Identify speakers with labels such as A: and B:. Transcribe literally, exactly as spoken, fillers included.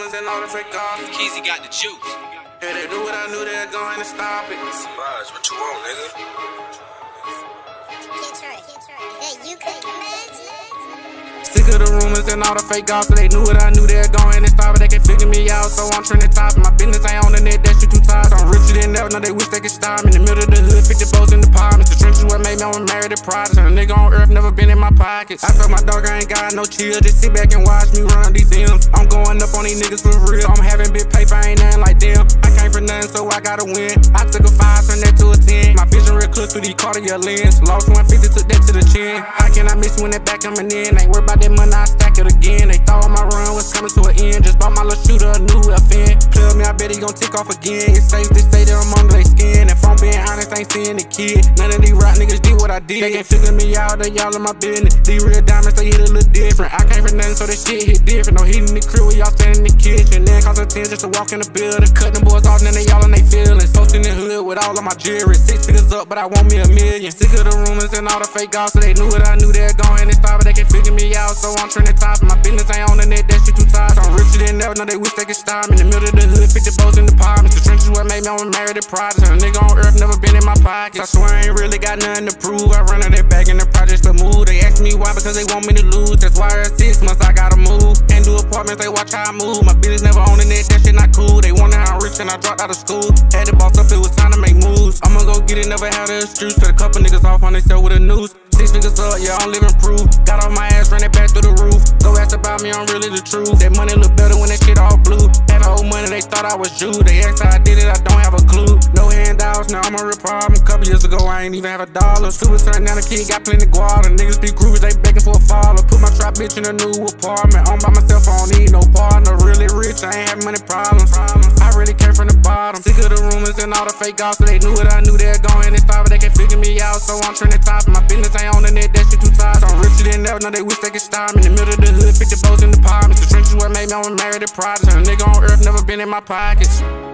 A: rumors and all the fake off.
B: Keezy got the juice.
A: Yeah, they knew what I knew, they're going to stop it.
C: Surprise, what you want, nigga?
D: Hey, you could imagine.
A: Sick of the rumors and all the fake off, so they knew what I knew, they're going to stop it. They can figure me out, so I'm trending top. My business ain't on the net, that shit too tight. I'm richer than ever, no, they wish they could stop me. In the middle of the hood, fifty boats in the apartments. The trenches what made me, I'm married to Protestant. A nigga on earth never been in my pockets. I told my dog I ain't got no chill, just sit back and watch me run these M's. I'm going up on these niggas for real. I'm having big paper, ain't nothing like them. I came for nothing, so I gotta win. I took a five, turned that to a ten. My vision real close through these Cartier lens. Lost one fifty, took that to the chin. How can I miss you when that back coming in? Ain't worried about that money, I stack it again. They thought my run was coming to an end. Just bought my little shooter a new F N. Plug me, I bet he gon' tick off again. It's safe to say that I'm under their skin. If I'm being honest, ain't seeing the kid. None of these rock niggas did what I did. They can't figure me out, they y'all in my business. These real diamonds, they hit a little different. I came for nothing, so that shit hit different. No heat in the crib, we all standing in the kitchen. Then cost a ten just to walk in the building. Cut them boys off, then they all in they feelings. Posting in the hood with all of my jewelry. Six figures up, but I want me a million. Sick of the rumors and all the fake off, so they knew what I knew, they're going to stop it. They can't figure me out, so I'm trending top. My business ain't on the net, that shit too tight. I'm richer than ever, no, they wish they could stop me. In the middle of the hood, fifty boats in the apartments. The trenches what made me, I'm married to Protestant. A nigga on earth never been in my pockets. I swear I ain't really got nothing to prove. I run on that bag in the projects to move. They ask me why, because they want me to lose. That's why in six months I gotta move. Can't do apartments, they watch how I move. My business never on the net, that shit not cool. They wonder how I'm rich and I dropped out of school. Had to boss up, it was time to make moves. I'ma go get it, never had an excuse. Cut a couple niggas off on themselves with a noose. Six figures up, yeah, I'm living proof. Got off my ass, ran it back through the roof. Go ask about me, I'm really the truth. That money look better when that shit all blue. Had the old money, they thought I was Jew. They asked how I did it, I don't have a clue. No handouts, now I'm a real problem. Couple years ago, I ain't even have a dollar. Super certain now the kid got plenty guava. Niggas be groupies, they begging for a follow. Put my trap bitch in a new apartment. I'm by myself, I don't need no partner. Really rich, I ain't having money problems. I really came from the bottom. Sick of the rumors and all the fake off, so they knew what I knew, they're going to stop it. They can't figure me out, so I'm trending top. My business ain't on the net, that shit too tight. I'm richer than ever, no, they wish they could stop me. In the middle of the hood, fifty boats in the apartments. The trenches what made me, I'm married to Protestant. A nigga on earth never been in my pockets.